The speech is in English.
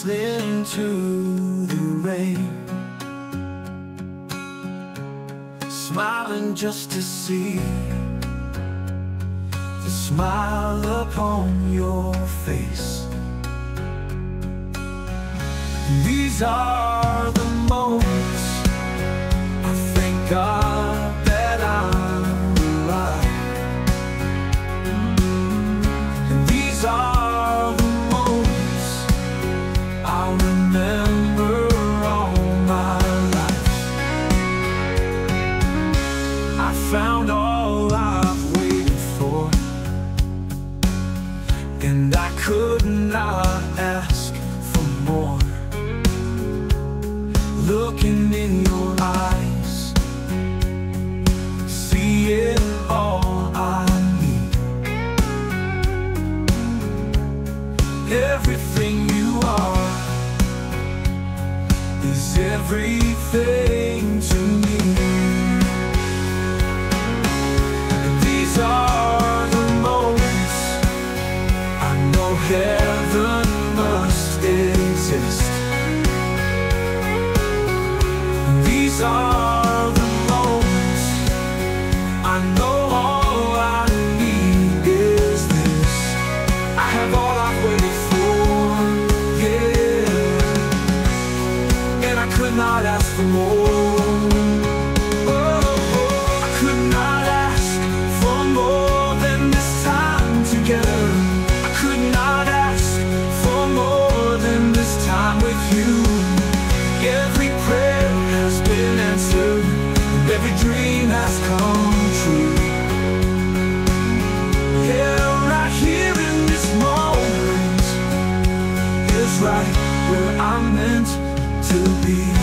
listening to the rain, smiling just to see the smile upon your face. These are the moments I thank God that I'm alive. And these are the moments I'll remember all my life. I found all I've waited for, and I could not ask for more. Looking in your eyes, seeing all I need. Everything you are is everything to me. These are the moments I know heaven must exist. These are the moments I know all I need is this. I have all I've waited for, yeah, and I could not ask for more. Oh, I could not ask for more than this time together. I could not ask for more than this time with you. Every prayer has been answered, and every dream has come true. Yeah, right here in this moment is right where I'm meant to be.